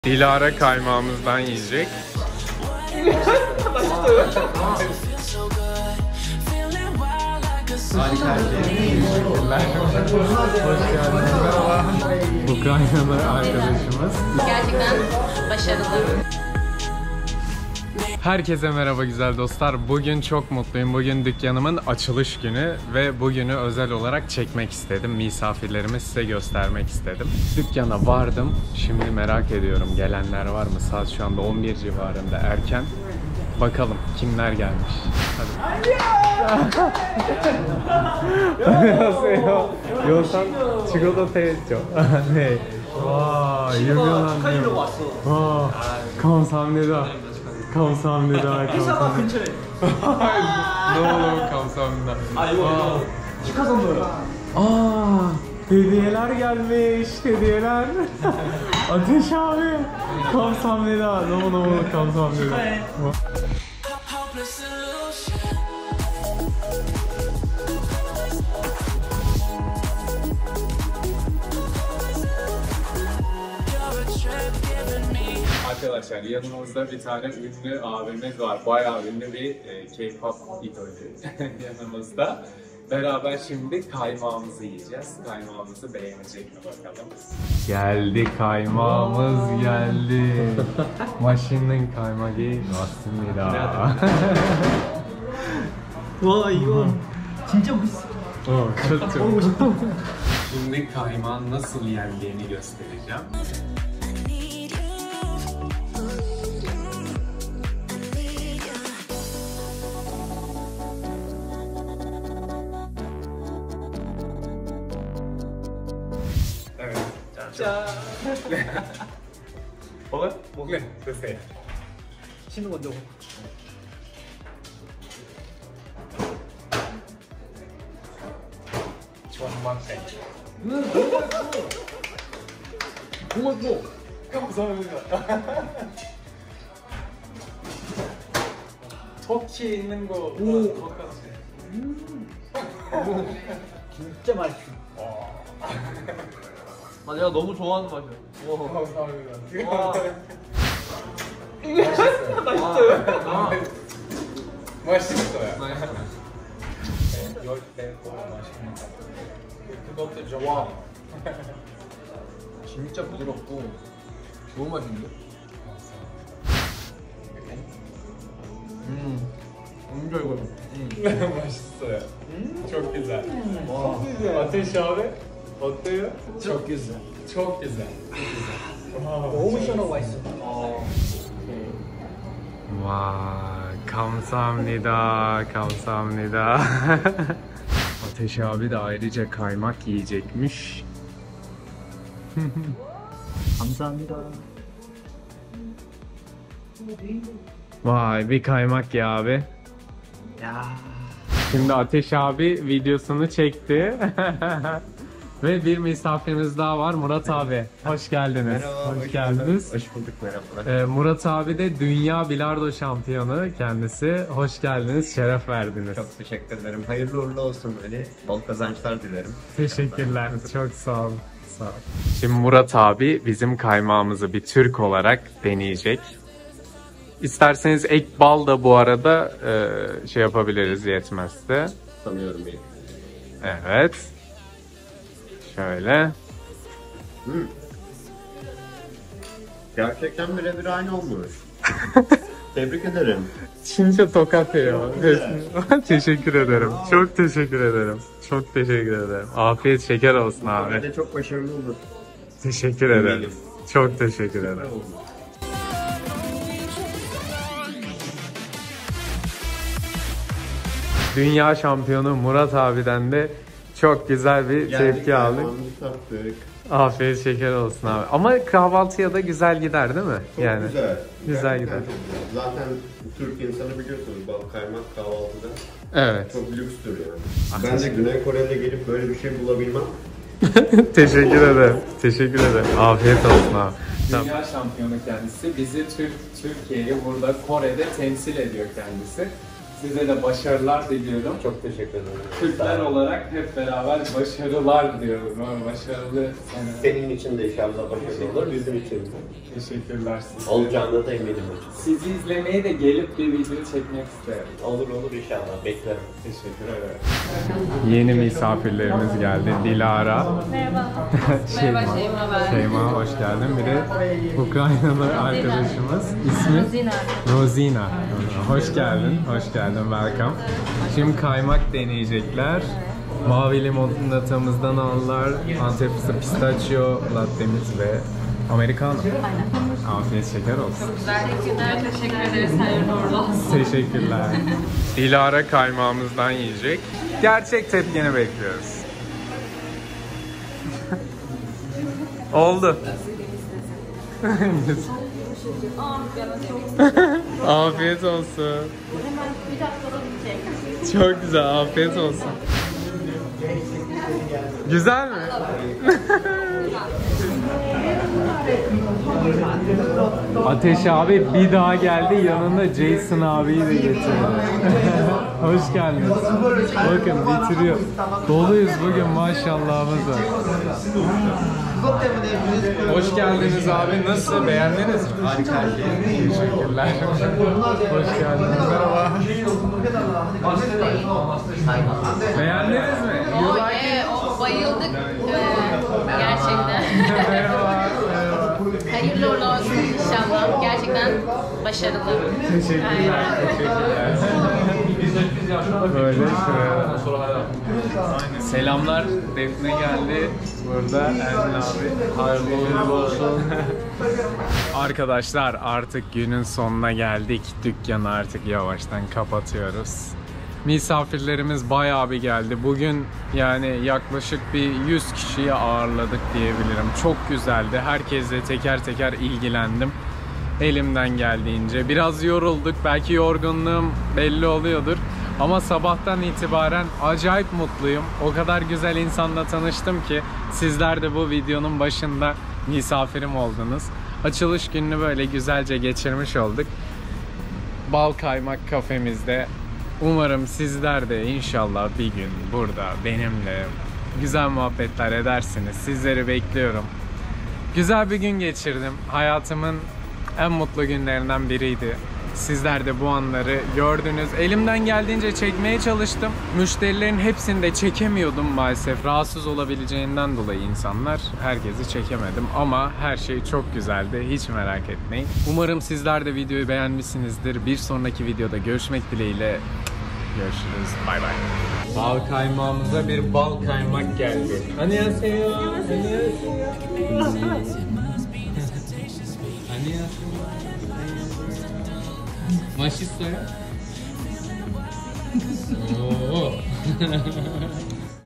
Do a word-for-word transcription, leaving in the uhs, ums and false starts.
Dilara kaymağımızdan yiyecek. Ukraynalı arkadaşımız. Gerçekten başarılı. Herkese merhaba güzel dostlar. Bugün çok mutluyum. Bugün dükkanımın açılış günü ve bugünü özel olarak çekmek istedim. Misafirlerimi size göstermek istedim. Dükkana vardım. Şimdi merak ediyorum gelenler var mı? Saat şu anda on bir civarında, erken. Bakalım kimler gelmiş. Hadi. 안녕하세요. 요산 직원도 되죠. 네. 와, 유명한데요. 와, 감사합니다. 감사합니다. 감사합니다. 너무 감사합니다. 아 이거 이거 축하 선물. Aa, hediyeler gelmiş, hediyeler. Ateş abi. Kamsahamnida. 너무 너무 감사합니다. Arkadaşlar yanımızda bir tane ünlü abimiz var. Bayağı ünlü bir e, K-pop idolü yanımızda. Beraber şimdi kaymağımızı yiyeceğiz. Kaymağımızı beğenecek mi bakalım. Geldi kaymağımız geldi. Maşinin kaymağı 왔습니다. 와 이거 진짜 맛있어. Oh, çok çok. Şimdi kaymağın nasıl yendiğini göstereceğim. 짠. 먹어? 먹래. 드세요. 신우 먼저. 전망대. 음, 너무 맛있어. 감사합니다. 터키 있는 거 오. 똑같이. 음. 진짜 맛있어. 아 내가 너무 좋아하는 맛이야. 와. 감사합니다. 와. 맛있어요. 맛있어요? 아. 맛있어요. 맛있어. 네, 열 대고 맛있는 거. 그것도 좋아. 와. 진짜 부드럽고 좋은 맛인데? 음. 엄청 이거. 음. 맛있어요. 음? çok güzel. 와. Ateş abi, 어때요? çok güzel. çok güzel. çok güzel. 너무 시원하고 맛있어. 어. 와, 감사합니다. 감사합니다. Ateş abi de ayrıca kaymak yiyecekmiş. 감사합니다. Vay, bir kaymak ya abi. 야. Şimdi Ateş abi videosunu çekti. Ve bir misafirimiz daha var, Murat abi. Hoş geldiniz. Merhaba, hoş, hoş geldiniz. Hoş bulduk, merhabalar. Ee, Murat abi de dünya bilardo şampiyonu kendisi. Hoş geldiniz, şeref verdiniz. Çok teşekkür ederim. Hayırlı uğurlu olsun böyle. Bol kazançlar dilerim. Teşekkürler, çok sağ olun. Sağ olun. Şimdi Murat abi bizim kaymağımızı bir Türk olarak deneyecek. İsterseniz ek bal da bu arada e, şey yapabiliriz yetmezse. Sanıyorum iyi. Evet. Şöyle. Hmm. Gerçekten birebir aynı olmuş. Tebrik ederim. Çince tokat ya. güzel. Teşekkür ederim. Çok teşekkür ederim. Çok teşekkür ederim. Afiyet şeker olsun abi. Böyle çok başarılı olur. Teşekkür ederim. Eminim. Çok teşekkür ederim. Dünya şampiyonu Murat abiden de çok güzel bir tepki aldık. Sattık. Afiyet şeker olsun abi. Ama kahvaltıya da güzel gider değil mi? Çok yani. güzel. Güzel Gerçekten gider. çok güzel. Zaten Türk insanı biliyorsunuz bal kaymak kahvaltıda Evet. çok lükstür yani. Ben de Güney Kore'de gelip böyle bir şey bulabilmem. Teşekkür ederim. Teşekkür ederim. Afiyet olsun abi. Dünya şampiyonu kendisi. Bizi Türk Türkiye'yi burada Kore'de temsil ediyor kendisi. Size de başarılar diliyorum. Çok teşekkür ederim. Türkler olarak hep beraber başarılar diyoruz. Başarılı sene. Senin için de inşallah başarılı olur, bizim için de. Teşekkürler size. Olacağına da eminim. Sizi izlemeye de gelip bir video çekmek isterim. Olur olur inşallah, beklerim. Teşekkür ederim. Yeni misafirlerimiz geldi. Dilara. Merhaba. Şeyma. Merhaba Şeyma ben. Şeyma hoş geldin. Bir de Ukraynalı arkadaşımız. İsmi? Rozina. Rozina. Hoş geldin. Hoş geldin. Welcome. Şimdi kaymak deneyecekler. Mavi limonatamızdan aldılar. Antep fıstığı pistachio lattemiz ve americano. Aynen. Afiyet şeker olsun. Teşekkürler. Teşekkür ederiz. Hayırlı uğurlu olsun. Teşekkürler. Dilara kaymağımızdan yiyecek. Gerçek tepkini bekliyoruz. Oldu. Afiyet olsun. Hemen bir dakikada bitecek. Çok güzel, afiyet olsun. Güzel mi? Ateş abi bir daha geldi, yanında Jason abiyi de getirdi. Hoş geldiniz. Bakın bitiriyor. Doluyuz bugün, maşallahımız var. Hoş geldiniz abi. Nasıl? Beğendiniz mi? Harika. Teşekkürler. Hoş geldiniz. Merhaba. Beğendiniz mi? Oh yeah, oh, bayıldık. Ee, gerçekten. Merhaba. Hayırlı uğurlu olsun inşallah. Gerçekten başarılı. Teşekkürler. Aynen. Teşekkürler. Böyle şuraya. Selamlar. Defne geldi. Burada Ermin abi. Hayırlı uğurlu olsun. Arkadaşlar artık günün sonuna geldik. Dükkanı artık yavaştan kapatıyoruz. Misafirlerimiz bayağı bir geldi. Bugün yani yaklaşık bir yüz kişiyi ağırladık diyebilirim. Çok güzeldi. Herkesle teker teker ilgilendim. Elimden geldiğince. Biraz yorulduk. Belki yorgunluğum belli oluyordur. Ama sabahtan itibaren acayip mutluyum. O kadar güzel insanla tanıştım ki sizler de bu videonun başında misafirim oldunuz. Açılış gününü böyle güzelce geçirmiş olduk. Bal Kaymak kafemizde. Umarım sizler de inşallah bir gün burada benimle güzel muhabbetler edersiniz. Sizleri bekliyorum. Güzel bir gün geçirdim. Hayatımın en mutlu günlerinden biriydi. Sizler de bu anları gördünüz. Elimden geldiğince çekmeye çalıştım. Müşterilerin hepsini de çekemiyordum maalesef. Rahatsız olabileceğinden dolayı insanlar. Herkesi çekemedim ama her şey çok güzeldi. Hiç merak etmeyin. Umarım sizler de videoyu beğenmişsinizdir. Bir sonraki videoda görüşmek dileğiyle. Görüşürüz. Bay bay. Bal kaymağımıza bir bal kaymak geldi. Annyeonghaseyo. Annyeonghaseyo. 맛있어요? 오.